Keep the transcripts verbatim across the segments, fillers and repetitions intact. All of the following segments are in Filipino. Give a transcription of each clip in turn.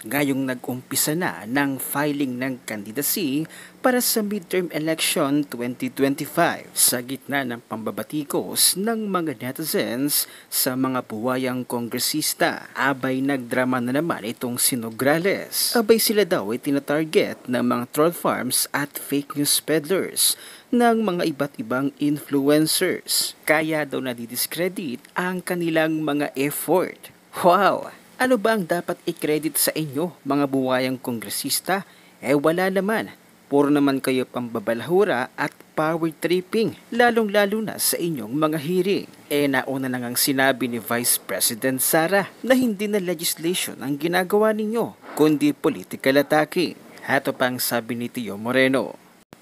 ngayong nag-umpisa na ng filing ng candidacy para sa midterm election twenty twenty-five sa gitna ng pambabatikos ng mga netizens sa mga buwayang kongresista. Abay nagdrama na naman itong si Nograles. Abay sila daw ay tinatarget ng mga troll farms at fake news peddlers ng mga iba't ibang influencers. Kaya daw nadidiscredit ang kanilang mga effort. Wow! Ano ba ang dapat i-credit sa inyo, mga buwayang kongresista? Eh wala naman. Puro naman kayo pambabalahura at power tripping, lalong-lalo na sa inyong mga hearing. Eh nauna na ngang sinabi ni Vice President Sara na hindi na legislation ang ginagawa ninyo, kundi political attacking. Hato pang sabi ni Tio Moreno.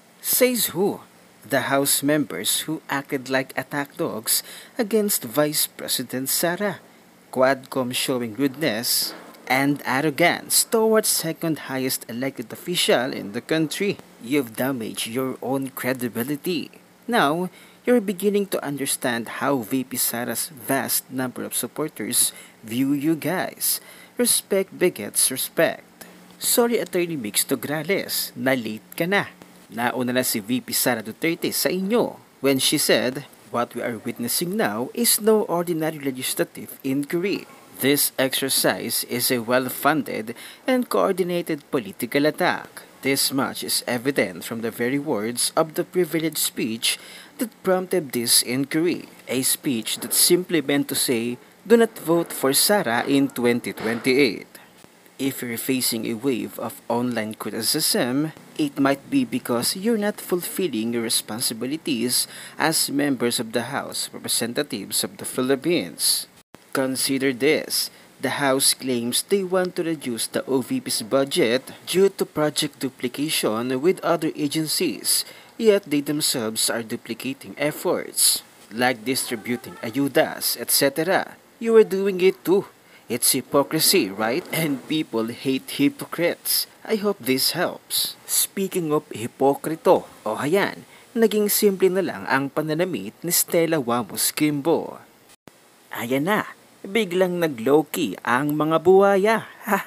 Says who? The House members who acted like attack dogs against Vice President Sara. Quadcom showing rudeness and arrogance towards second highest elected official in the country. You've damaged your own credibility. Now, you're beginning to understand how V P Sara's vast number of supporters view you guys. Respect begets respect. Sorry Attorney Mix Nograles, na late ka na. Nauna na si V P Sara Duterte sa inyo when she said, "What we are witnessing now is no ordinary legislative inquiry. This exercise is a well-funded and coordinated political attack. This much is evident from the very words of the privileged speech that prompted this inquiry. A speech that simply meant to say, do not vote for Sara in twenty twenty-eight. If you're facing a wave of online criticism, it might be because you're not fulfilling your responsibilities as members of the House of Representatives of the Philippines. Consider this. The House claims they want to reduce the O V P's budget due to project duplication with other agencies, yet they themselves are duplicating efforts, like distributing ayudas, et cetera. You are doing it too. It's hypocrisy, right? And people hate hypocrites. I hope this helps. Speaking of hipokrito, o oh hayan, naging simple na lang ang pananamit ni Stella Wamos Kimbo. Ayan na, biglang nag-low-key ang mga buwaya.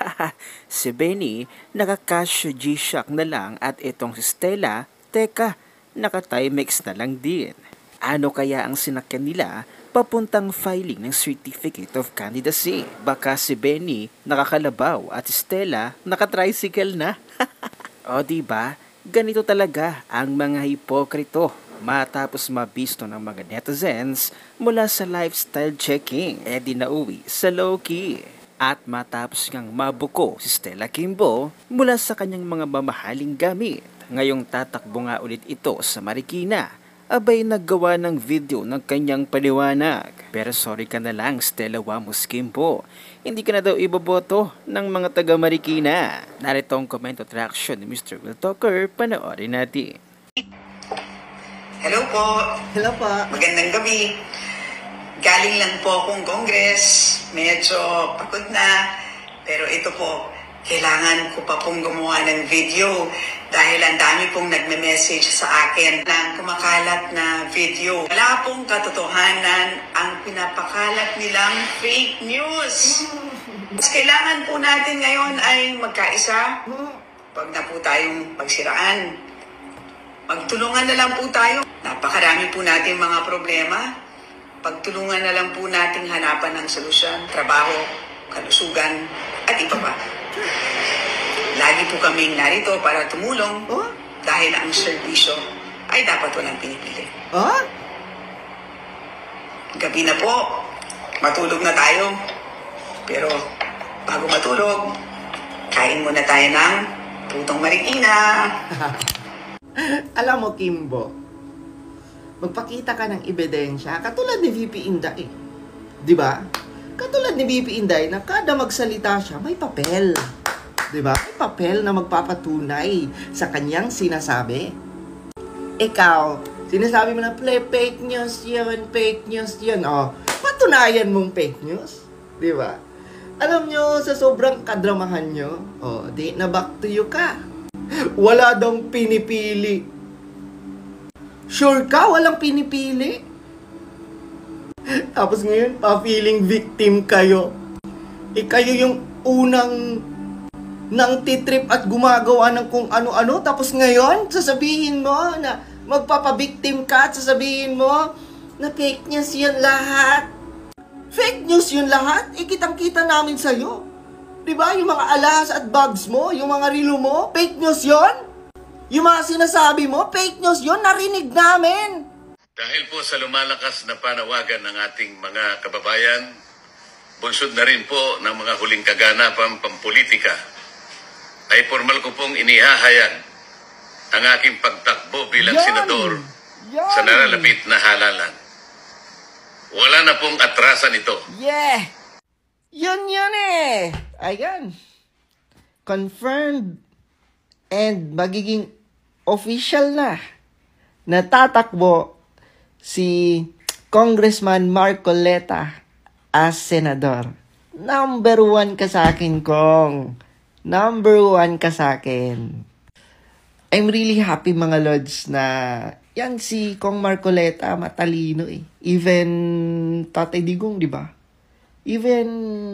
Si Benny, naka-cash G-Shock na lang at itong si Stella, teka, naka-Timex na lang din. Ano kaya ang sinakyan nila papuntang filing ng Certificate of Candidacy? Baka si Benny nakakalabaw at si Stella nakatricycle na. O diba, ganito talaga ang mga hipokrito matapos mabisto ng mga netizens mula sa lifestyle checking, eh di nauwi sa low-key. At matapos ngang mabuko si Stella Kimbo mula sa kanyang mga mamahaling gamit, ngayong tatakbo nga ulit ito sa Marikina, abay naggawa ng video ng kanyang paliwanag. Pero sorry ka na lang Stella Wamos Kimbo, hindi ka na daw iboboto ng mga taga Marikina. Narito ang comment at reaction ni Mister Will Talker, panoorin natin. Hello po. Hello po. Magandang gabi. Galing lang po akong Congress. Medyo pagod na. Pero ito po, kailangan ko pa pong gumawa ng video dahil ang dami pong nagme-message sa akin ng kumakalat na video. Wala pong katotohanan ang pinapakalat nilang fake news. Mas kailangan po natin ngayon ay magkaisa. Huwag na po tayong pagsiraan. Magtulungan na lang po tayo. Napakarami po natin mga problema. Pagtulungan na lang po natin hanapan ng solusyon, trabaho, kalusugan, at iba pa. Lagi po kaming narito para tumulong Oh? dahil ang serbisyo ay dapat walang pinipili. Oh? Gabi na po, matulog na tayo. Pero bago matulog, kain muna tayo ng putong Marikina. Alam mo, Kimbo, magpakita ka ng ebidensya, katulad ni V P Inday. Di ba? Katulad ni V P Inday na kada magsalita siya, may papel. Di ba? May papel na magpapatunay sa kanyang sinasabi. Ikaw, sinasabi mo na, play fake news yun, fake news yun. O, patunayan mong fake news. Di ba? Alam nyo, sa sobrang kadramahan nyo, o, di na back to you ka. Wala daw pinipili. Sure ka? Walang pinipili? Tapos ngayon, pa-feeling victim kayo. Eh, kayo yung unang nang titrip at gumagawa ng kung ano-ano, tapos ngayon, sasabihin mo na magpapabiktim ka at sasabihin mo na fake news yun lahat. Fake news yun lahat? Ikitang-kita namin sa'yo. Diba? Yung mga alahas at bags mo, yung mga relo mo, fake news yun? Yung mga sinasabi mo, fake news yun, narinig namin. Dahil po sa lumalakas na panawagan ng ating mga kababayan, bunsod na rin po ng mga huling kaganapang pampolitika, ay formal ko pong inihahayag ang aking pagtakbo bilang Yan! senador Yan! sa nalalapit na halalan. Wala na pong atrasan ito. Yeah! Yan yan eh! Ayan. Confirmed and magiging official na natatakbo si Congressman Marcoleta as senador. Number one ka sa akin, Kong. Number one ka sa akin. I'm really happy, mga Lods, na yan si Kong Marcoleta, matalino eh. Even Tatay Digong, di ba? Even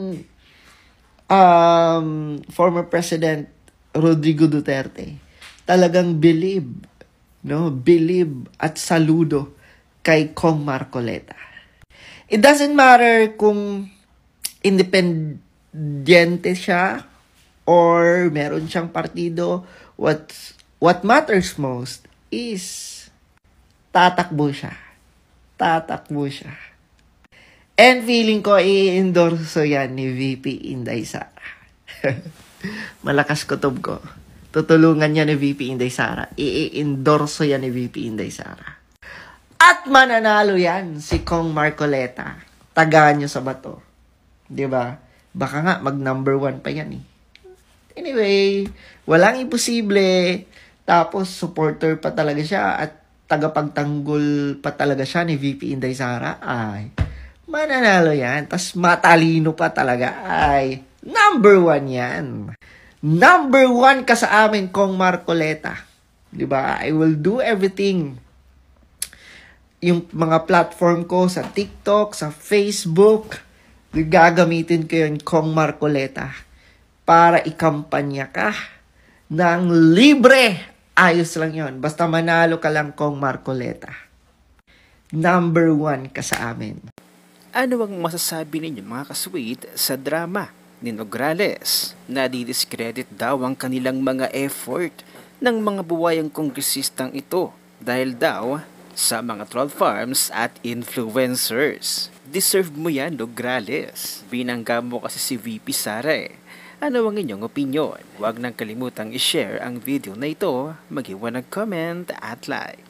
um, former President Rodrigo Duterte, talagang believe, no? Believe at saludo kay Kong Marcoleta. It doesn't matter kung independente siya or meron siyang partido. What what matters most is tatakbo siya. Tatakbo siya. And feeling ko i-endorso yan ni V P Inday Sara. Malakas kutob ko. Tutulungan niya ni V P Inday Sara. I-endorso yan ni V P Inday Sara. At mananalo yan si Kong Marcoleta. Tagaan nyo sa bato. Diba? Baka nga mag number one pa yan eh. Anyway, walang imposible. Tapos, supporter pa talaga siya at tagapagtanggol pa talaga siya ni V P Inday Sara. Ay, mananalo yan. Tapos, matalino pa talaga. Ay, number one yan. Number one ka sa amin, Kong Marcoleta. Diba? I will do everything. Yung mga platform ko sa TikTok, sa Facebook, gagamitin ko yun, Kong Marcoleta, para ikampanya ka ng libre. Ayos lang yon. Basta manalo ka lang, Kong Marcoleta. Number one ka sa amin. Ano ang masasabi ninyo, mga kasweet, sa drama ni Nograles? Nadidiscredit daw ang kanilang mga effort ng mga buwayang kongresistang ito dahil daw sa mga troll farms at influencers. Deserve mo yan, Nograles. Binangga mo kasi si V P Sara eh. Ano ang inyong opinion? Huwag nang kalimutang i-share ang video na ito, mag-iwan ng comment at like.